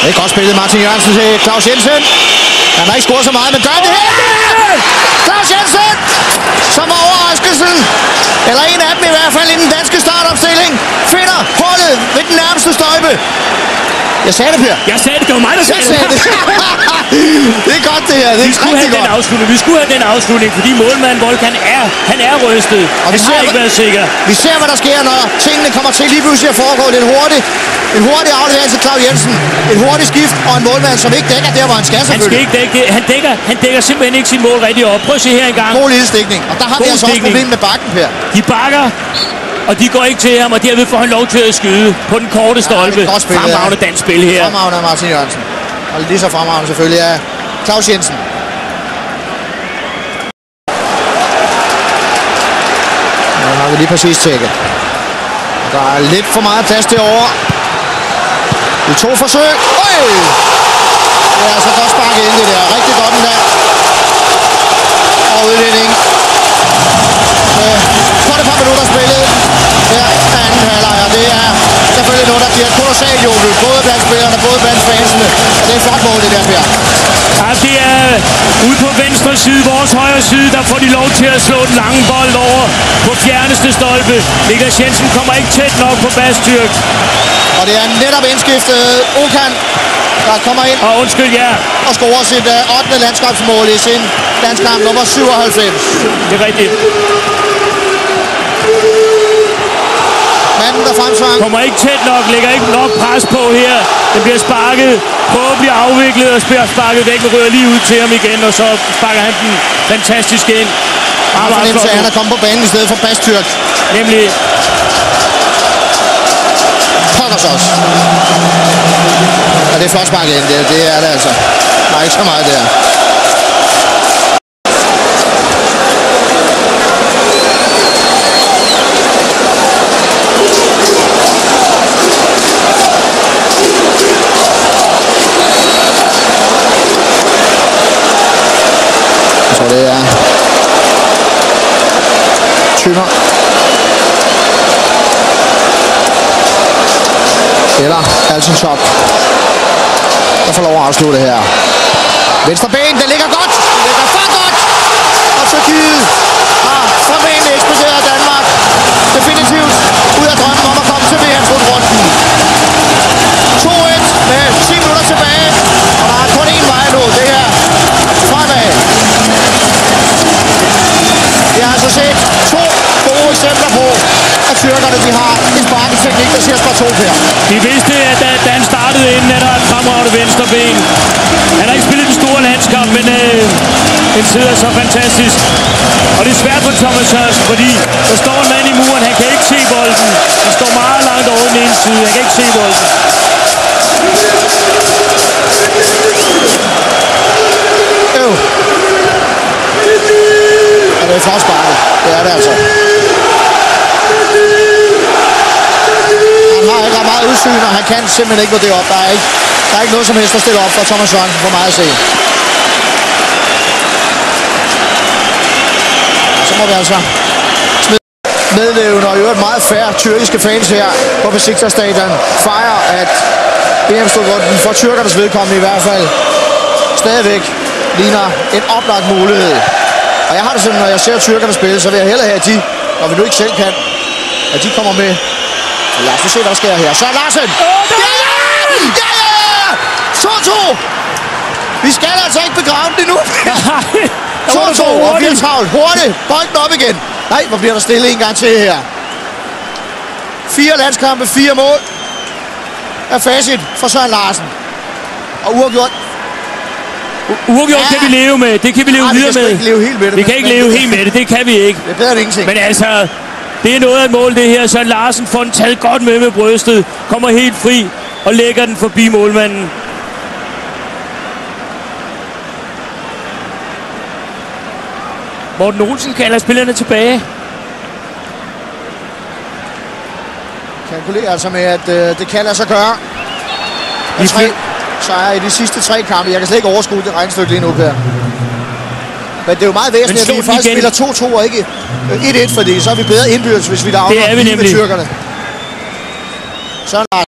Det er godt spillet, Martin Jørgensen til Claus Jensen. Han har ikke scoret så meget, men gør det her! Claus Jensen, som var overraskelsen, eller en af dem i hvert fald i den danske startopstilling, finder hullet ved den nærmeste stolpe. Jeg sagde det, Per. Jeg sagde det. Det var mig, der sagde det. Det er godt, det her. Det er rigtig godt. Vi skulle have den afslutning, fordi målmanden Volk, han er rystet. Og han har ikke været sikker. Vi ser, hvad der sker, når tingene kommer til lige pludselig at foregå lidt hurtigt. En hurtig aflevering til Claus Jensen. Et hurtigt skift og en målmand, som ikke dækker der, hvor han skal selvfølgelig. Han skal ikke dække det. Han dækker simpelthen ikke sin mål rigtig op. Prøv at se her engang. God lille stikning. Og der har vi altså også problem med bakken, Per. De bakker. Og de går ikke til ham, og derved får han lov til at skyde på den korte stolpe. Ja, fremragende dansk spil her. Fremragende af Martin Jørgensen. Og lige så fremragende selvfølgelig af Claus Jensen. Nu har vi lige præcis tjekket. Der er lidt for meget plads derovre. I 2 forsøg. Øj! Det er altså godt sparket ind, det der. Rigtig godt den der. Og udlænding. Kun et par minutter spillet. Her er anden halvleg, og det er selvfølgelig noget, der giver kolossalt jubel. Både blandt spillerne, både blandt fansene. Og det er et flot mål, det der, Per. Ja, det er ude på venstre side, vores højre side, der får de lov til at slå den lange bold over på fjerneste stolpe. Niklas Jensen kommer ikke tæt nok på Bastyrk. Og det er netop indskiftet Okan, der kommer ind og scorer sit 8. landskabsmål i sin landskamp nummer 97. Det er rigtigt. Manden, der fremsvang. Kommer ikke tæt nok, lægger ikke nok pres på her. Den bliver sparket, prøver at blive afviklet og bliver sparket væk og rører lige ud til ham igen. Og så sparker han den fantastisk ind. Han fornemmer, at han er kommet på banen i stedet for Bastyrk. Nemlig. Pokkers også. Og det er flot sparket ind, det er det altså. Der er ikke så meget der. Så det er Tønder. Eller Alsentop, der får lov at afslutte her. Venstre ben, det ligger godt. Det ligger for godt. Og Tyrkiet har formentlig eksploderet Danmark definitivt ud af drømmen om at komme til VM-slutrunden. 2-1 med 10 minutter tilbage. Og der er kun én vej nu. Det er fremad. Vi har altså set 2 gode eksempler på, at tyrkerne de har en sparketeknik, der siger spar 2 her. De vidste, at da han startede inden, at der er et fremragende venstre ben. Han har ikke spillet den store landskamp, men den sidder så fantastisk. Og det er svært for Thomas Hørst, fordi der står en mand i muren, han kan ikke se bolden. Han står meget langt over den ene side, han kan ikke se bolden. Og det er forsparket. Det er det altså. Han har ikke meget udsyn, og han kan simpelthen ikke gå det op. Der er ikke noget som helst at stille op for Thomas Jørgensen for meget at se. Og så må vi altså smide medlevende og i øvrigt meget færre tyrkiske fans her på Besiktas Stadion fejrer, at VM-slutrunden for tyrkernes vedkommende i hvert fald stadigvæk ligner en oplagt mulighed. Og jeg har det sådan, når jeg ser tyrkerne spille, så vil jeg hellere have, at de, når vi nu ikke selv kan, at de kommer med. Så lad os se, hvad der sker her. Så er Larsen! Ja! 2-2! Vi skal altså ikke begrave den endnu. 2-2, og vi er travlt. Hurtigt, bolden op igen. Nej, hvor bliver der stille en gang til her. 4 landskampe, 4 mål. Er facit for Søren Larsen. Og uafgjort. Uafgjort kan vi leve med. Det kan vi leve videre med. Vi kan ikke leve helt med det. Det kan vi ikke. Det er bedre end ingenting. Men altså, det er noget af et mål, det her. Søren Larsen får den taget godt med brystet. Kommer helt fri og lægger den forbi målmanden. Morten Olsen kalder spillerne tilbage. Kalkulerer altså med, at det kan lade sig gøre. Så er i de sidste 3 kampe. Jeg kan slet ikke overskue det regnestykke lige nu, Per. Men det er jo meget væsentligt, at vi faktisk spiller 2-2 og ikke 1-1, fordi så er vi bedre indbyrdes, hvis vi der afholder med tyrkerne. Søren Larsen.